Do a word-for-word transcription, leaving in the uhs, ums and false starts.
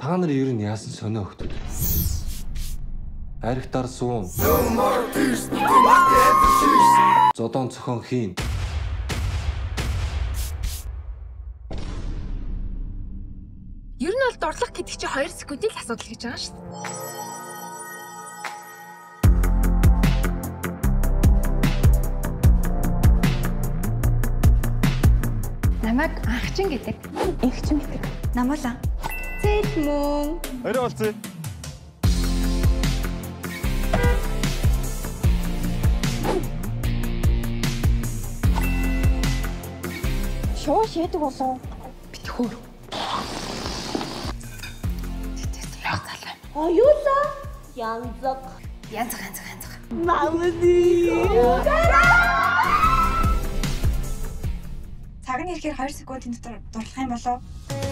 Та нар ер нь яасан сонио хөхтөд. Архитар суун. Зодон цохон хийн. Ер нь бол дурлах гэдэг чинь хоёр секундын л асуудал гэж байгаа шүү дээ. Намайг анхчин гэдэг. Инхчин гэдэг. Намуулаа. Зээл мөн. Орой болцъё. Шоо шийдэг болов. Битгүүр. А юу лээ? Янзаг. Янзаг янзаг янзаг. Мамди. Цаг нь ирэхээр хоёр секундын дотор дурлах юм болов.